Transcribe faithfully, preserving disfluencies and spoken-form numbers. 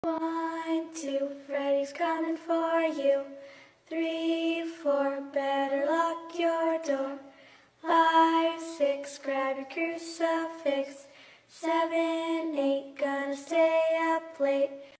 One, two, Freddy's coming for you. Three, four, better lock your door. Five, six, grab your crucifix. Seven, eight, gonna stay up late.